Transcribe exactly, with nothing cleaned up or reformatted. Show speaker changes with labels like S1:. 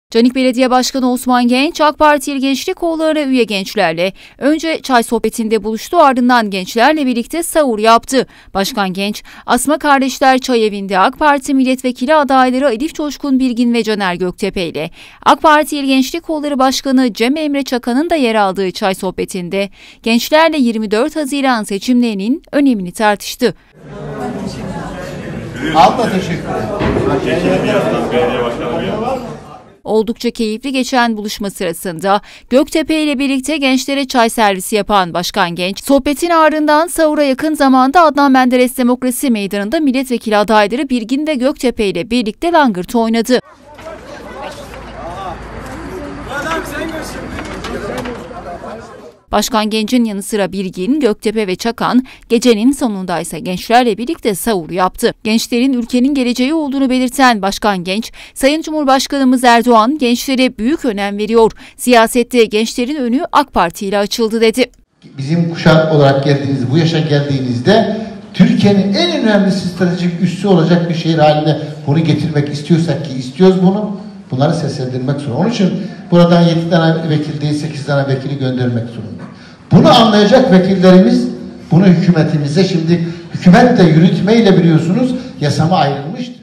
S1: Canik Belediye Başkanı Osman Genç, AK Parti İl Gençlik Kolları'na üye gençlerle önce çay sohbetinde buluştu, ardından gençlerle birlikte sahur yaptı. Başkan Genç, Asma Kardeşler Çay Evi'nde AK Parti milletvekili adayları Elif Coşkun Bilgin ve Caner Göktepe ile AK Parti İl Gençlik Kolları Başkanı Cem Emre Çakan'ın da yer aldığı çay sohbetinde gençlerle yirmi dört Haziran seçimlerinin önemini tartıştı.
S2: Abla teşekkür ederim.
S1: Oldukça keyifli geçen buluşma sırasında Göktepe ile birlikte gençlere çay servisi yapan Başkan Genç, sohbetin ardından sahura yakın zamanda Adnan Menderes Demokrasi Meydanı'nda milletvekili adayları Bilgin ve Göktepe ile birlikte langırt oynadı. Başkan Genç'in yanı sıra Bilgin, Göktepe ve Çakan gecenin sonunda ise gençlerle birlikte sahur yaptı. Gençlerin ülkenin geleceği olduğunu belirten Başkan Genç, Sayın Cumhurbaşkanımız Erdoğan gençlere büyük önem veriyor. Siyasette gençlerin önü AK Parti ile açıldı dedi.
S2: Bizim kuşak olarak geldiğiniz, bu yaşa geldiğinizde Türkiye'nin en önemli stratejik üssü olacak bir şehir haline bunu getirmek istiyorsak ki istiyoruz bunu. Bunları seslendirmek zorunda. Onun için buradan yedi tane vekil değil sekiz tane vekili göndermek zorunda. Bunu anlayacak vekillerimiz bunu hükümetimize, şimdi hükümet de yürütmeyle biliyorsunuz yasama ayrılmıştı.